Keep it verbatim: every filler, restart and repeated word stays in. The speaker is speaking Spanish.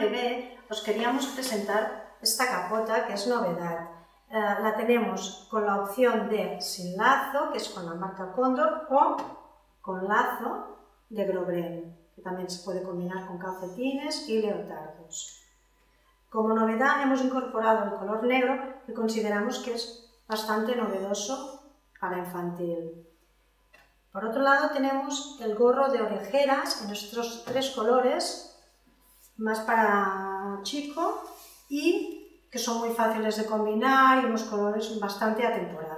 bebé os queríamos presentar esta capota que es novedad. Eh, la tenemos con la opción de sin lazo, que es con la marca Cóndor, o con lazo de Grobren, que también se puede combinar con calcetines y leotardos. Como novedad hemos incorporado el color negro, que consideramos que es bastante novedoso para infantil. Por otro lado tenemos el gorro de orejeras en estos tres colores, más para chico y que son muy fáciles de combinar y unos colores bastante atemporales.